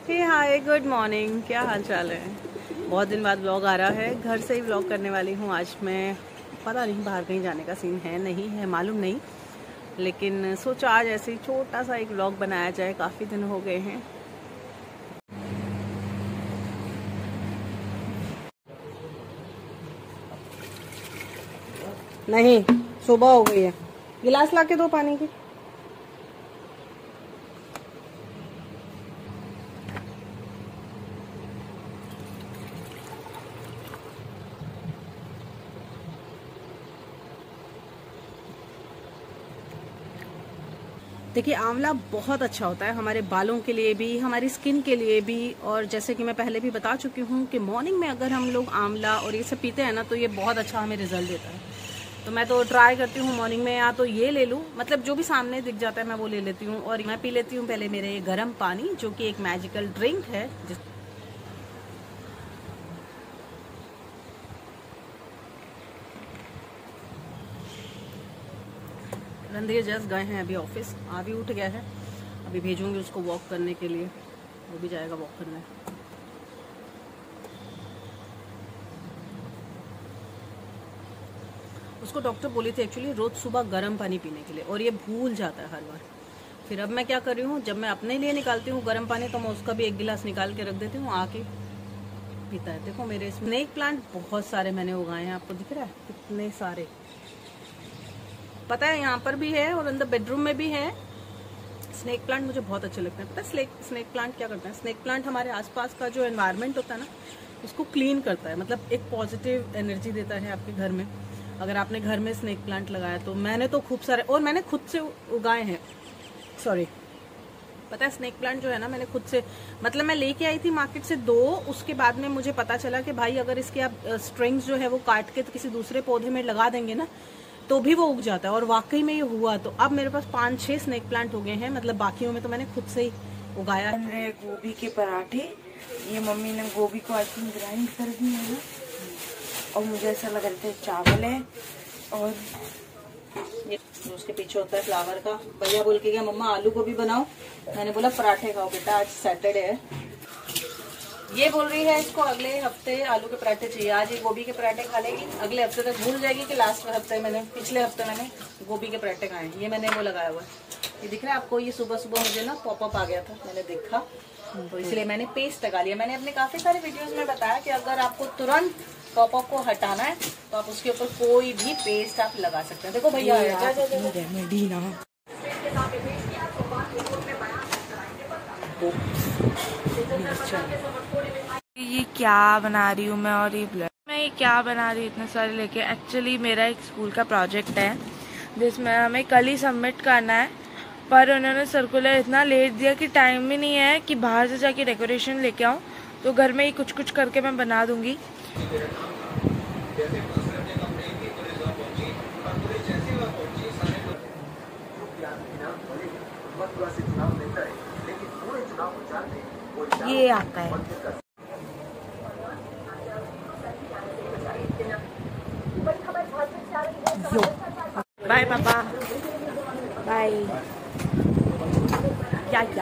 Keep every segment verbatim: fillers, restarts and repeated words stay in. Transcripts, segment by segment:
हे hi good morning, क्या हाल चाल है। बहुत दिन बाद व्लॉग आ रहा है, घर से ही व्लॉग करने वाली हूँ आज मैं। पता नहीं बाहर कहीं जाने का सीन है नहीं है मालूम नहीं, लेकिन सोचा आज ऐसे ही छोटा सा एक व्लॉग बनाया जाए, काफ़ी दिन हो गए हैं। नहीं सुबह हो गई है, गिलास ला के दो पानी की। देखिए आंवला बहुत अच्छा होता है हमारे बालों के लिए भी, हमारी स्किन के लिए भी। और जैसे कि मैं पहले भी बता चुकी हूँ कि मॉर्निंग में अगर हम लोग आंवला और ये सब पीते हैं ना तो ये बहुत अच्छा हमें रिजल्ट देता है। तो मैं तो ट्राई करती हूँ मॉर्निंग में या तो ये ले लूँ, मतलब जो भी सामने दिख जाता है मैं वो ले लेती हूँ। और मैं पी लेती हूँ पहले मेरे गर्म पानी, जो कि एक मैजिकल ड्रिंक है जिस रंधीर जस्ट गए हैं अभी ऑफिस, आ भी उठ गया है। अभी भेजूंगी उसको वॉक करने के लिए, वो भी जाएगा वॉक करने। उसको डॉक्टर बोली थी एक्चुअली रोज सुबह गर्म पानी पीने के लिए, और ये भूल जाता है हर बार। फिर अब मैं क्या कर रही हूँ, जब मैं अपने लिए निकालती हूँ गर्म पानी तो मैं उसका भी एक गिलास निकाल के रख देती हूँ, आके पीता है। देखो मेरे स्नेक प्लांट बहुत सारे मैंने उगाए हैं, आपको दिख रहा है कितने सारे, पता है यहाँ पर भी है और अंदर बेडरूम में भी है। स्नेक प्लांट मुझे बहुत अच्छे लगते हैं। पता है स्नेक स्नेक प्लांट क्या करते हैं, स्नेक प्लांट हमारे आसपास का जो एनवायरनमेंट होता है ना उसको क्लीन करता है, मतलब एक पॉजिटिव एनर्जी देता है आपके घर में। अगर आपने घर में स्नेक प्लांट लगाया तो, मैंने तो खूब सारे और मैंने खुद से उगाए हैं। सॉरी, पता है स्नेक प्लांट जो है ना मैंने खुद से, मतलब मैं लेके आई थी मार्केट से दो, उसके बाद में मुझे पता चला कि भाई अगर इसके आप स्ट्रिंग्स जो है वो काट के तो किसी दूसरे पौधे में लगा देंगे ना तो भी वो उग जाता है। और वाकई में ये हुआ। तो अब मेरे पास पांच छह स्नेक प्लांट हो गए हैं, मतलब बाकियों में तो मैंने खुद से ही उगाया। गोभी के पराठे, ये मम्मी ने गोभी को आज ग्राइंड कर दी है ना, और मुझे ऐसा लग रहा था चावल है। और ये उसके पीछे होता है फ्लावर का। भैया बोल के गया मम्मा आलू गोभी बनाओ, मैंने बोला पराठे खाओ बेटा, आज सैटरडे है। ये बोल रही है इसको अगले हफ्ते आलू के पराठे चाहिए, आज ये गोभी के पराठे खा लेगी, अगले हफ्ते तक भूल जाएगी कि लास्ट हफ्ते मैंने पिछले हफ्ते मैंने गोभी के पराठे खाए। ये मैंने वो लगाया हुआ है, ये दिख रहा है आपको। ये सुबह सुबह मुझे ना पॉपअप आ गया था, मैंने देखा तो इसलिए मैंने पेस्ट लगा लिया। मैंने अपने काफी सारे वीडियोस में बताया कि अगर आपको तुरंत पॉपअप को हटाना है तो आप उसके ऊपर कोई भी पेस्ट आप लगा सकते हैं। देखो भैया ये क्या बना रही हूँ मैं, और ये ब्लड मैं ये क्या बना रही हूँ इतने सारे लेके। एक्चुअली मेरा एक स्कूल का प्रोजेक्ट है जिसमें हमें कल ही सबमिट करना है, पर उन्होंने सर्कुलर इतना लेट दिया कि टाइम ही नहीं है कि बाहर से जाके डेकोरेशन लेके आऊँ, तो घर में ही कुछ कुछ करके मैं बना दूंगी। ये आता है बाय पापा, बाय। क्या क्या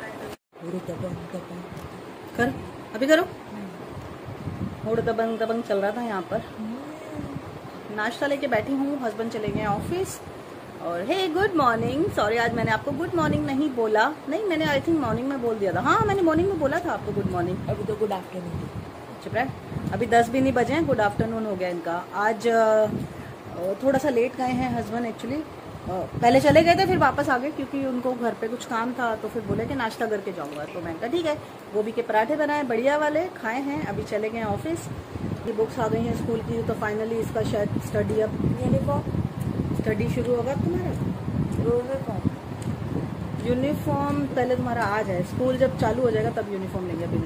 कर अभी करो। उड़ दबंग दबंग चल रहा था यहाँ पर। नाश्ता लेके बैठी हूँ, हस्बैंड चले गए ऑफिस। और हे गुड मॉर्निंग, सॉरी आज मैंने आपको गुड मॉर्निंग नहीं बोला। नहीं मैंने आई थिंक मॉर्निंग में बोल दिया था। हाँ मैंने मॉर्निंग में बोला था आपको गुड मॉर्निंग। अभी तो गुड आफ्टरनून। चुप रहे, अभी दस भी नहीं बजे हैं, गुड आफ्टरनून हो गया इनका। आज थोड़ा सा लेट गए हैं हस्बैंड एक्चुअली, पहले चले गए थे फिर वापस आ गए क्योंकि उनको घर पे कुछ काम था। तो फिर बोले कि नाश्ता करके जाऊंगा, तो मैंने कहा ठीक है। गोभी के पराठे बनाए बढ़िया वाले, खाए हैं, अभी चले गए ऑफिस। ये बुक्स आ गई हैं स्कूल की, तो फाइनली इसका शायद स्टडी अब यूनिफॉर्म स्टडी शुरू होगा तुम्हारा। यूनिफॉर्म यूनिफॉर्म पहले तुम्हारा आ जाए, स्कूल जब चालू हो जाएगा तब यूनिफॉर्म लेंगे। अभी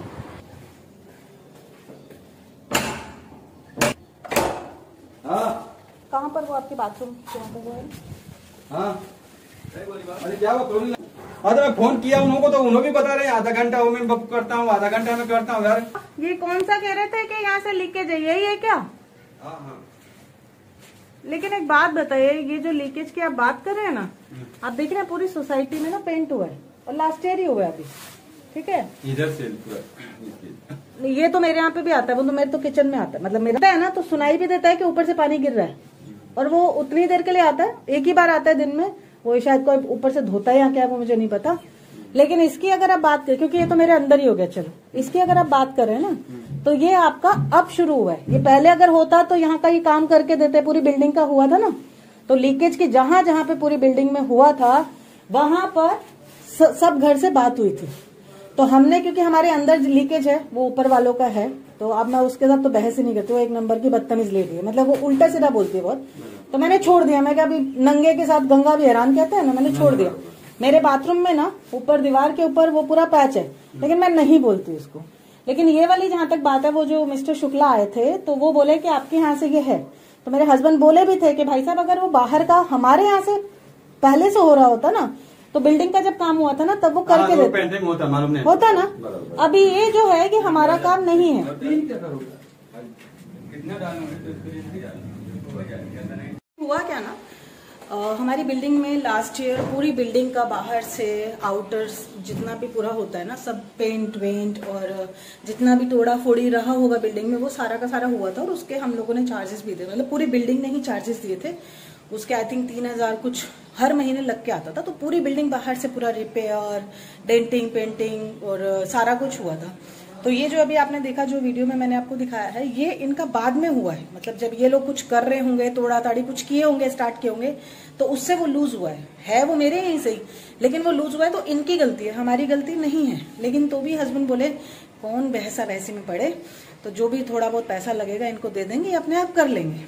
कहाँ पर वो आपके बाथरूम कहाँ पर वो है? हाँ अरे क्या वो अरे मैं फोन किया उनको तो उन्होंने भी बता रहे हैं आधा घंटा वो मैं बुक करता हूँ, आधा घंटा में करता हूँ यार। ये कौन सा कह रहे थे कि यहाँ से लीकेज है, यही है क्या? हाँ हाँ। लेकिन एक बात बताइए, ये जो लीकेज की आप बात कर रहे हैं ना, आप देख रहे हैं पूरी सोसाइटी में ना पेंट हुआ है और लास्ट ईयर ही हुआ है अभी, ठीक है। इधर से पूरा ये तो मेरे यहाँ पे भी आता है, वो तो मेरे तो किचन में आता है, मतलब मेरा है ना, तो सुनाई भी देता है कि ऊपर से पानी गिर रहा है, और वो उतनी देर के लिए आता है, एक ही बार आता है दिन में, वो शायद कोई ऊपर से धोता है या क्या, वो मुझे नहीं पता। लेकिन इसकी अगर आप बात करें, क्योंकि ये तो मेरे अंदर ही हो गया, चलो इसकी अगर आप बात करें ना, तो ये आपका अब शुरू हुआ है। ये पहले अगर होता तो यहाँ का ये काम करके देते, पूरी बिल्डिंग का हुआ था ना, तो लीकेज की जहां जहां पे पूरी बिल्डिंग में हुआ था वहां पर सब घर से बात हुई थी। तो हमने, क्योंकि हमारे अंदर लीकेज है, वो ऊपर वालों का है, तो अब मैं उसके साथ तो बहस ही नहीं करती, वो एक नंबर की बदतमीज लेडी है, मतलब वो उल्टा सीधा बोलती है बहुत। तो मैंने छोड़ दिया, मैं क्या अभी नंगे के साथ गंगा भी हैरान कहते हैं ना, मैंने छोड़ दिया। मेरे बाथरूम में ना ऊपर दीवार के ऊपर वो पूरा पैच है, लेकिन मैं नहीं बोलती उसको। लेकिन ये वाली जहां तक बात है, वो जो मिस्टर शुक्ला आए थे तो वो बोले कि आपके यहाँ से ये है, तो मेरे हस्बैंड बोले भी थे कि भाई साहब अगर वो बाहर का हमारे यहाँ से पहले से हो रहा होता ना, तो बिल्डिंग का जब काम हुआ था ना तब वो करके हाँ, देते होता, मालूम नहीं होता ना। अभी ये जो है कि हमारा काम नहीं है। हुआ क्या ना, आ, हमारी बिल्डिंग में लास्ट ईयर पूरी बिल्डिंग का बाहर से आउटर्स जितना भी पूरा होता है ना, सब पेंट वेंट और जितना भी तोड़ा फोड़ी रहा होगा बिल्डिंग में, वो सारा का सारा हुआ था, और उसके हम लोगों ने चार्जेस भी दिए, मतलब पूरी बिल्डिंग ने ही चार्जेस दिए थे उसके। आई थिंक तीन हजार कुछ हर महीने लग के आता था। तो पूरी बिल्डिंग बाहर से पूरा रिपेयर, डेंटिंग, पेंटिंग और सारा कुछ हुआ था। तो ये जो अभी आपने देखा, जो वीडियो में मैंने आपको दिखाया है, ये इनका बाद में हुआ है, मतलब जब ये लोग कुछ कर रहे होंगे, तोड़ा ताड़ी कुछ किए होंगे, स्टार्ट किए होंगे, तो उससे वो लूज हुआ है। है वो मेरे यहीं से ही, लेकिन वो लूज हुआ है तो इनकी गलती है, हमारी गलती नहीं है। लेकिन तो भी हस्बैंड बोले कौन बहसा बहसी में पड़े, तो जो भी थोड़ा बहुत पैसा लगेगा इनको दे देंगे, अपने आप कर लेंगे।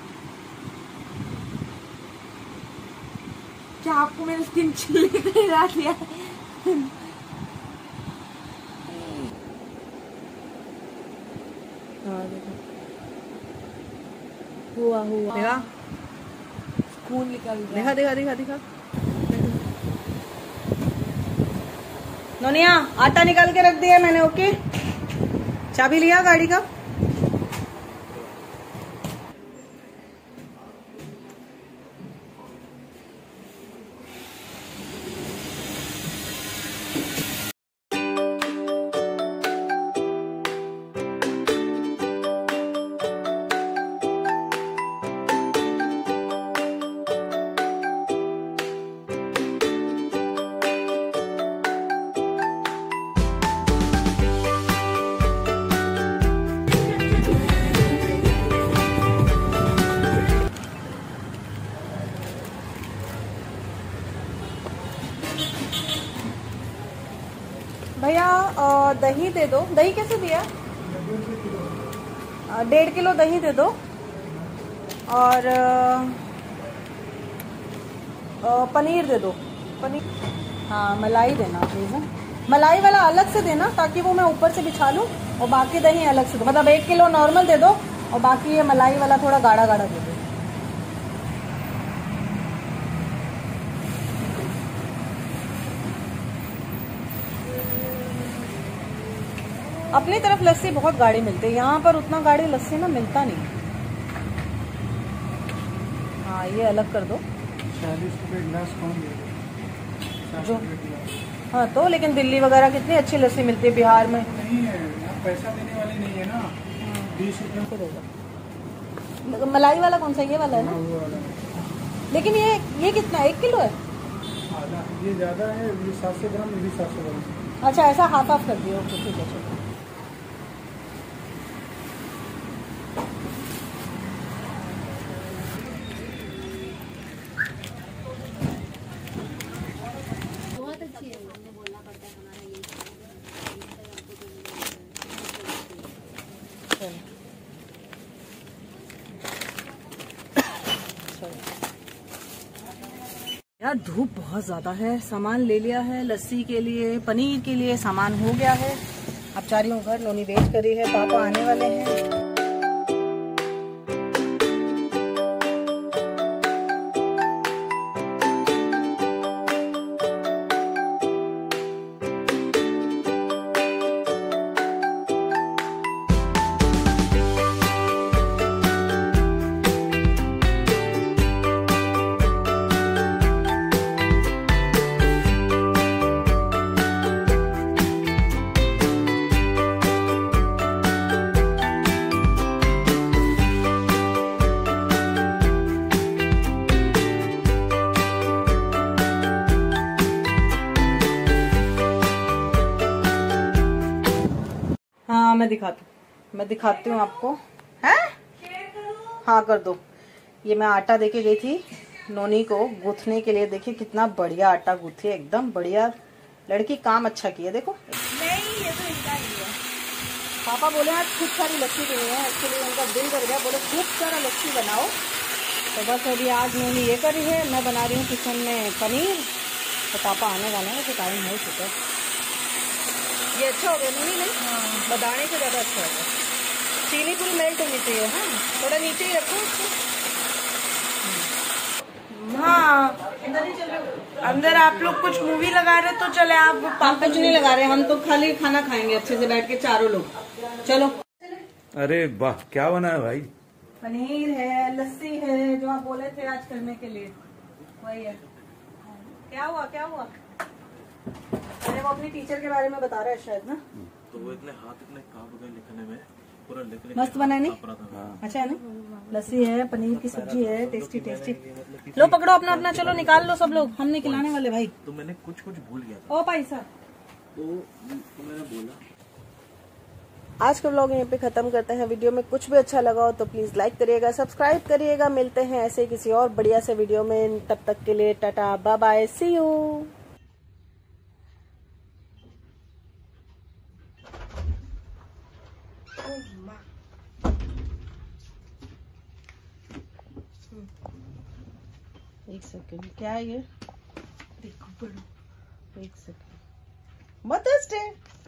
क्या आपको मेरे स्किन चिल्ली का इरादा दिया? हुआ हुआ देखा, खून निकल गया। देखा देखा देखा देखा नोनिया, आटा निकाल के रख दिया मैंने। ओके, चाबी लिया गाड़ी का? भैया दही दे दो। दही कैसे दिया? डेढ़ किलो दही दे दो, और पनीर दे दो। पनीर, हाँ मलाई देना प्लीज। मलाई वाला अलग से देना, ताकि वो मैं ऊपर से बिछा लूँ, और बाकी दही अलग से दो। मतलब एक किलो नॉर्मल दे दो, और बाकी ये मलाई वाला थोड़ा गाढ़ा गाढ़ा दे दो। अपनी तरफ लस्सी बहुत गाढ़ी मिलती है, यहाँ पर उतना गाढ़ी लस्सी ना मिलता नहीं। हाँ ये अलग कर दो। चालीस रुपए गिलास कौन देगा? जो हाँ तो, लेकिन दिल्ली वगैरह कितनी अच्छी लस्सी मिलती है, बिहार में नहीं है, यहाँ पैसा देने वाली नहीं है ना। बीस रुपए देगा। मलाई वाला कौन सा? ये वाला है ना? लेकिन ये ये कितना, एक किलो है? आधा, ये ज्यादा है, ये सात सौ ग्राम, ये भी सात सौ ग्राम। अच्छा ऐसा हाफ हाफ कर दिया। ओके ठीक है चलो। यार धूप बहुत ज्यादा है। सामान ले लिया है, लस्सी के लिए, पनीर के लिए सामान हो गया है। अब जा रही हूँ घर, नोनी वेट कर रही है, पापा आने वाले हैं। हाँ मैं दिखाती हूँ मैं दिखाती हूँ आपको। है हाँ कर दो। ये मैं आटा देके गई थी नोनी को गूंथने के लिए। देखिए कितना बढ़िया आटा गूंथी है, एकदम बढ़िया। लड़की काम अच्छा की है। देखो नहीं ये तो इनका ही है। पापा बोले आज खूब सारी लस्सी पीनी है। एक्चुअली उनका दिल कर गया, बोले खूब सारा लस्सी बनाओ। तो बस अभी आज नोनी ये करी है, मैं बना रही हूँ किचन में पनीर। तो पापा आने वाले हैं तो टाइम हो चुका है। ये अच्छा हो गया नोनी? नहीं हाँ। बताने से ज़्यादा अच्छा हो गया। चीनी पूरी मेल्ट होनी चाहिए। हाँ थोड़ा नीचे ही रखो उसको। हाँ अंदर आप लोग कुछ मूवी लगा रहे तो चले आप। हम कुछ नहीं लगा रहे, हम तो खाली खाना खाएंगे अच्छे से बैठ के चारों लोग। चलो। अरे वाह क्या बना है भाई? पनीर है, लस्सी है, जो आप बोले थे आज करने के लिए वही है। क्या हुआ क्या हुआ? अरे वो अपनी टीचर के बारे में बता रहा है शायद ना। तो वो इतने हाथ इतने कांप गए लिखने में, पूरा लिख लिख मस्त बना नहीं? अच्छा है ना? लस्सी है, पनीर की सब्जी है, टेस्टी टेस्टी। लो पकड़ो अपना अपना, चलो निकाल लो सब लोग, हम नहीं खिलाने वाले भाई। तो मैंने कुछ कुछ भूल गया था। ओ पैसा तो, तो मैंने बोला। आज का व्लॉग यहीं पे खत्म करते हैं। वीडियो में कुछ भी अच्छा लगा हो तो प्लीज लाइक करिएगा, सब्सक्राइब करिएगा। मिलते हैं ऐसे किसी और बढ़िया से वीडियो में। तब तक के लिए tata bye bye, see you. एक सेकंड, क्या है ये? देखो पढ़ो। एक सेकंड। Mother's day.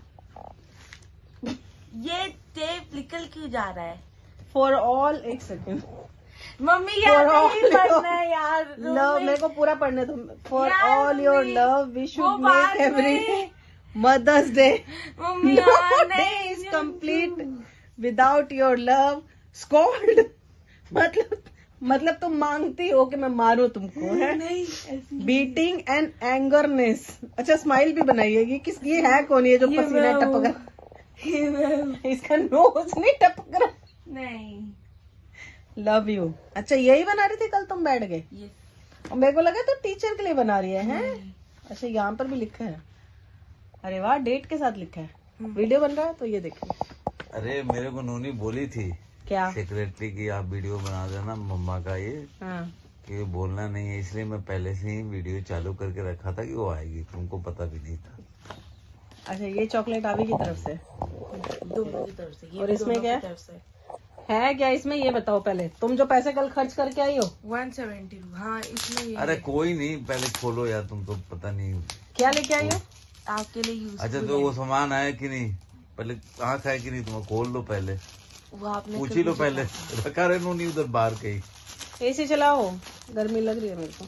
ये टेप निकल क्यों जा रहा है? For all. एक सेकंड मम्मी यार नहीं पढ़ना है यार। लव, मेरे को पूरा पढ़ने दो। फॉर यार all your mummy, love we वो शुड बात मेक एवरी में- मदर्स डे। मम्मी No यार day नहीं is complete without your love. Scold मतलब मतलब तुम मांगती हो कि मैं मारूं तुमको, है? Beating and angerness. अच्छा स्माइल भी बनाइए। ये किस ये है कौन? ये जो ये पसीना मैं टपक रहा, इसका नोज नहीं टपक रहा। नहीं लव यू। अच्छा यही बना रही थी कल तुम बैठ गए? ये और मेरे को लगा तो टीचर के लिए बना रही है, हैं? अच्छा यहाँ पर भी लिखा है। अरे वाह, डेट के साथ लिखा है। वीडियो बन रहा है तो ये देखिए। अरे मेरे को नोनी बोली थी क्या? सेक्रेटरी की आप वीडियो बना देना मम्मा का, ये हाँ कि बोलना नहीं है, इसलिए मैं पहले से ही वीडियो चालू करके रखा था कि वो आएगी, तुमको पता भी नहीं था। अच्छा ये चॉकलेट आवी की तरफ से दोनों की तरफ से। ये और भी इसमें दोनों क्या की तरफ से है? क्या इसमें ये बताओ पहले, तुम जो पैसे कल खर्च करके आई हो? One seventy. हाँ इसमें ये अरे कोई नहीं, पहले खोलो यार, तुम तो पता नहीं। क्या लेके आई हो? आपके लिए यूज। अच्छा तो वो सामान आया कि नहीं, पहले कहाँ खाए कि नहीं, तुम खोल लो पहले, वो आपने पूछ ही लो पहले। रखा रहे नोनी उधर बाहर कहीं। एसी चलाओ, गर्मी लग रही है मेरे को।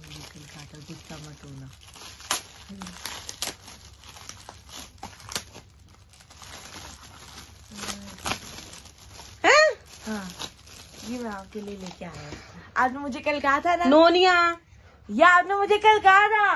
हैं? हाँ ये मैं आपके लिए लेके आया हूँ। आपने मुझे कल कहा था ना। नोनिया या आपने मुझे कल कहा था।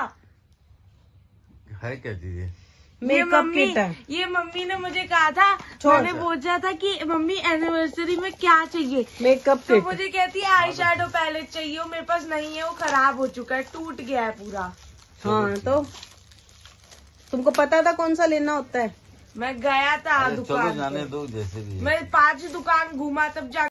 है क्या चीज है? ये मेकअप मम्मी किट है। ये मम्मी ने मुझे कहा था। मैंने पूछा था कि मम्मी एनिवर्सरी में क्या चाहिए, मेकअप तो किट। मुझे कहती है आई शैडो पैलेट चाहिए। वो मेरे पास नहीं है, वो खराब हो चुका है, टूट गया है पूरा। हाँ तो तुमको पता था कौन सा लेना होता है? मैं गया था अरे चलो दुकान जाने पे। दो जैसे भी है। मैं पांच दुकान घूमा तब जा